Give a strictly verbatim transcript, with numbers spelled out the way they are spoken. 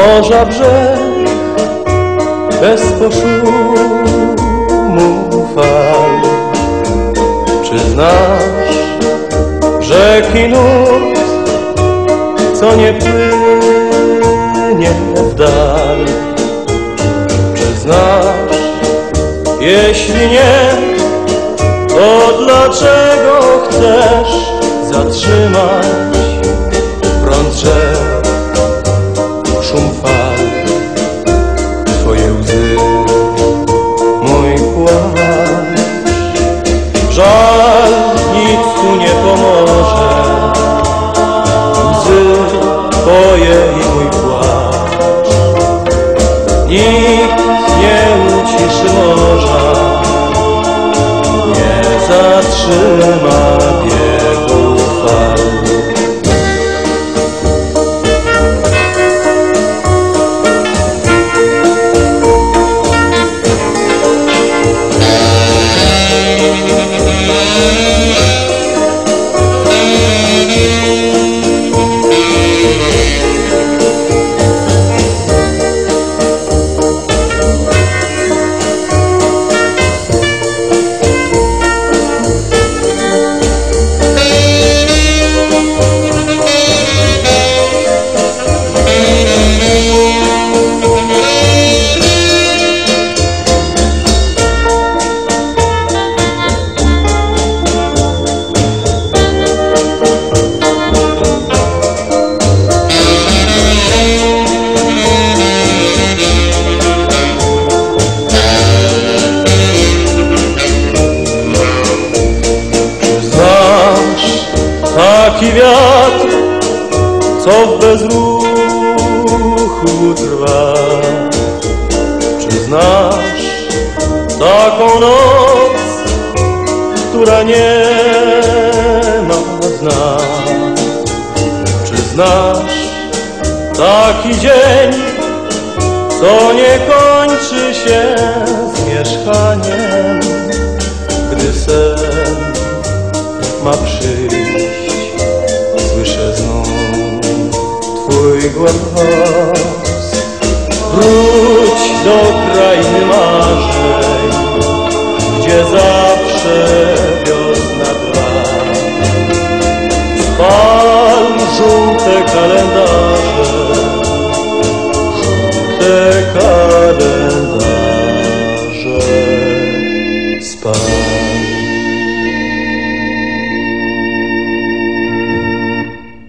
morza brzeg bez poszumu fal. Czy znasz rzeki nurt, co nie płynie w dal? Czy znasz, jeśli nie, to dlaczego chcesz zatrzymać prąd rzek, szum fal, twoje łzy, mój płacz? Żal nic tu nie pomoże, łzy twoje i mój płacz. Nikt nie uciszy morza, nie zatrzyma biegu fal. Taki wiatr, co w bezruchu trwa. Czy znasz taką noc, która nie ma dna? Czy znasz taki dzień, co nie kończy się zmierzchaniem, gdy sen ma przyjść? Słyszę znów twój głos. Wróć do krainy marzeń, gdzie zawsze wiosna trwa. Spal żółte kalendarze, żółte kalendarze.